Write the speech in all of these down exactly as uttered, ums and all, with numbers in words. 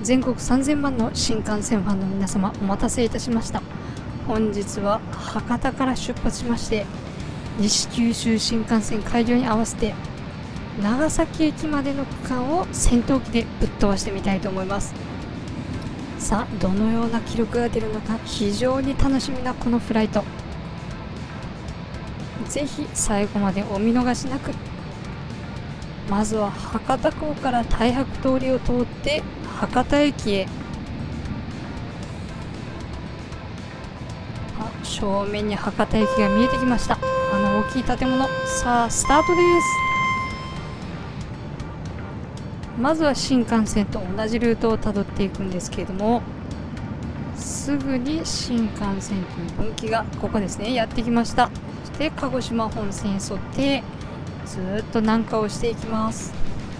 全国さんぜんまんの新幹線ファンの皆様、お待たせいたしました。本日は博多から出発しまして、西九州新幹線開業に合わせて長崎駅までの区間を戦闘機でぶっ飛ばしてみたいと思います。さあ、どのような記録が出るのか非常に楽しみなこのフライト、ぜひ最後までお見逃しなく。まずは博多港から太白通りを通って博多駅へ。あ、正面に博多駅が見えてきました。あの大きい建物。さあスタートです。まずは新幹線と同じルートをたどっていくんですけれども、すぐに新幹線という分岐がここですね、やってきました。そして鹿児島本線に沿ってずーっと南下をしていきます。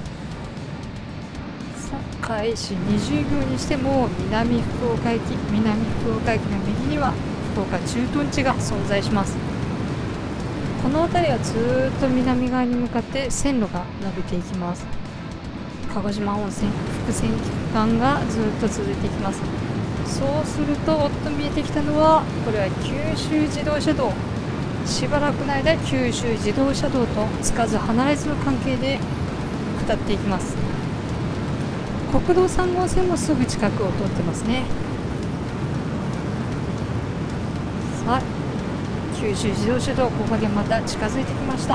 さあ開始にじゅうびょうにしても南福岡駅、南福岡駅の右には福岡駐屯地が存在します。この辺りはずーっと南側に向かって線路が伸びていきます。鹿児島本線複線区間がずっと続いていきます。そうするとおっと見えてきたのは、これは九州自動車道。しばらくの間九州自動車道とつかず離れずの関係で下っていきます。国道さんごうせんもすぐ近くを通ってますね。さあ九州自動車道、ここでまた近づいてきました。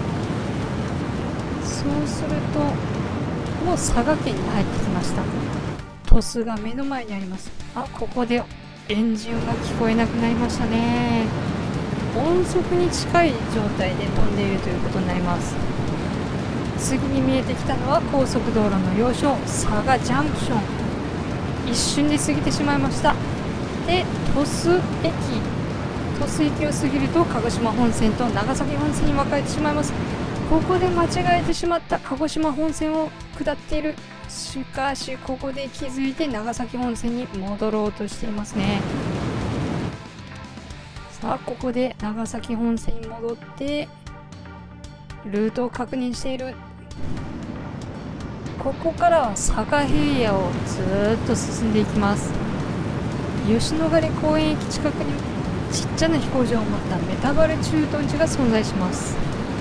そうするともう佐賀県に入ってきました。鳥栖が目の前にあります。あ、ここでエンジンが聞こえなくなりましたね。音速に近い状態で飛んでいるということになります。次に見えてきたのは高速道路の要衝佐賀ジャンクション。一瞬で過ぎてしまいました。で鳥栖駅鳥栖駅を過ぎると鹿児島本線と長崎本線に分かれてしまいます。ここで間違えてしまった。鹿児島本線を下っている。しかしここで気づいて長崎本線に戻ろうとしていますね。さあここで長崎本線に戻ってルートを確認している。ここからは佐賀平野をずーっと進んでいきます。吉野ヶ里公園駅近くにちっちゃな飛行場を持ったメタバル駐屯地が存在します。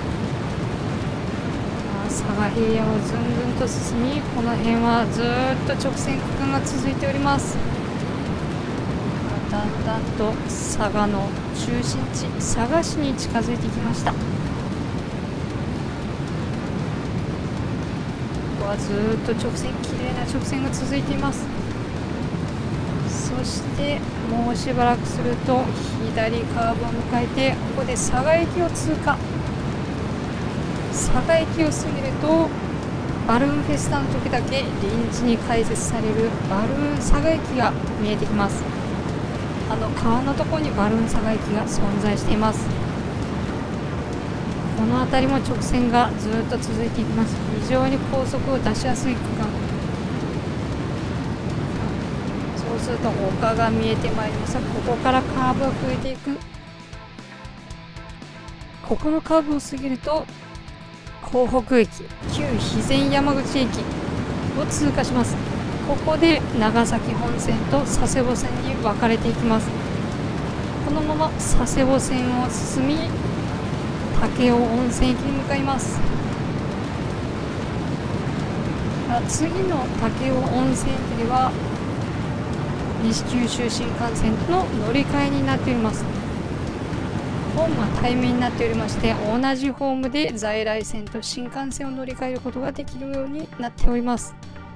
佐賀平野をずんずんと進み、この辺はずーっと直線区間が続いております。だんだんと佐賀の中心地佐賀市に近づいてきました。ここはずーっと直線、綺麗な直線が続いています。そしてもうしばらくすると左カーブを迎えて、ここで佐賀駅を通過。佐賀駅を過ぎるとバルーンフェスタの時だけ臨時に開設されるバルーン佐賀駅が見えてきます。あの川のところにバルーン佐賀駅が存在しています。この辺りも直線がずっと続いていきます。非常に高速を出しやすい区間。そうすると丘が見えてまいりました。ここからカーブが増えていく。ここのカーブを過ぎると江北駅、旧肥前山口駅を通過します。ここで長崎本線と佐世保線に分かれていきます。このまま佐世保線を進み武雄温泉駅に向かいます。次の武雄温泉駅では西九州新幹線との乗り換えになっております。ホームは対面になっておりまして、同じホームで在来線と新幹線を乗り換えることができるようになっております。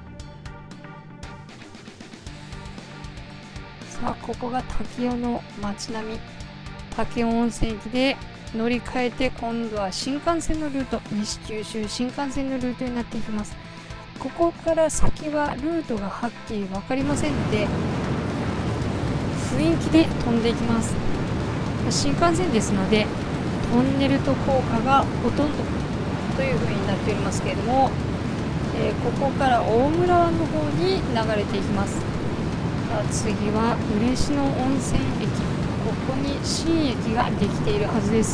さあここが武雄の街並み、武雄温泉駅で乗り換えて、今度は新幹線のルート、西九州新幹線のルートになっていきます。ここから先はルートがはっきり分かりませんので、雰囲気で飛んでいきます。新幹線ですのでトンネルと高架がほとんどという風になっておりますけれども、えー、ここから大村湾の方に流れていきます。次は嬉野温泉駅、ここに新駅ができているはずです。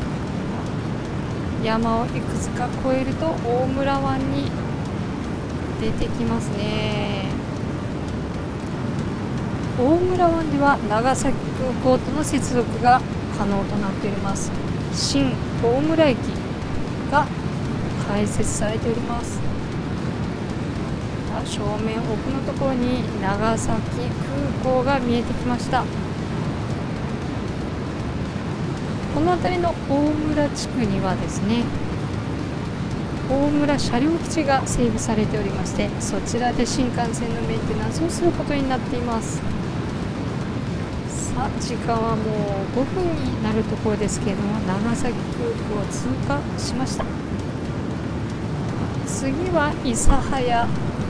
山をいくつか越えると大村湾に出てきますね。大村湾では長崎空港との接続が可能となっております。新大村駅が開設されております。正面奥のところに長崎空港が見えてきました。この辺りの大村地区にはですね、大村車両基地が整備されておりまして、そちらで新幹線のメンテナンスをすることになっています。さあ時間はもうごふんになるところですけれども、長崎空港を通過しました。次は諫早。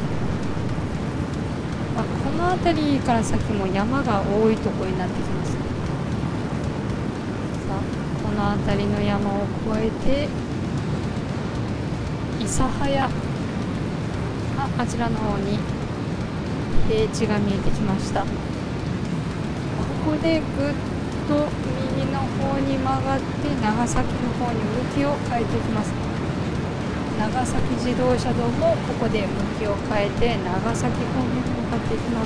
まあ、この辺りから先も山が多いところになってきます。さあこの辺りの山を越えて諫早、あ、あちらの方に平地が見えてきました。ここでぐっと右の方に曲がって長崎の方に向きを変えていきます。長崎自動車道もここで向きを変えて長崎方面に向かっていきます。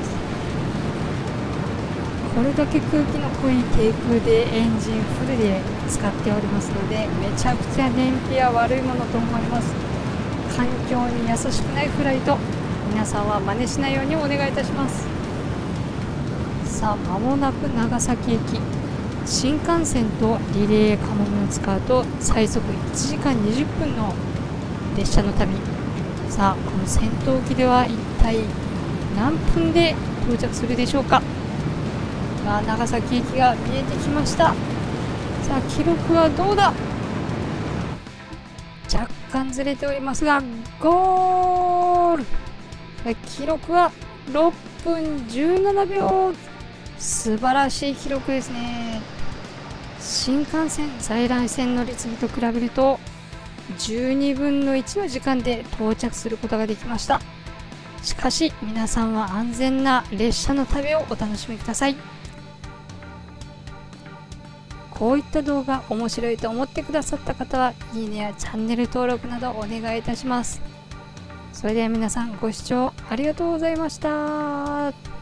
これだけ空気の濃い低空でエンジンフルで使っておりますので、めちゃくちゃ燃費は悪いものと思われます。環境に優しくないフライト、皆さんは真似しないようにお願いいたします。さあ間もなく長崎駅、新幹線とリレーかもめを使うと最速いちじかんにじゅっぷんの列車の旅。さあこの戦闘機では一体何分で到着するでしょうか。まあ、長崎駅が見えてきました。さあ記録はどうだ。若干ずれておりますがゴール。記録はろっぷんじゅうななびょう。素晴らしい記録ですね。新幹線在来線乗り継ぎと比べるとじゅうにぶんのいちの時間で到着することができました。しかし皆さんは安全な列車の旅をお楽しみください。こういった動画面白いと思ってくださった方はいいねやチャンネル登録などお願いいたします。それでは皆さんご視聴ありがとうございました。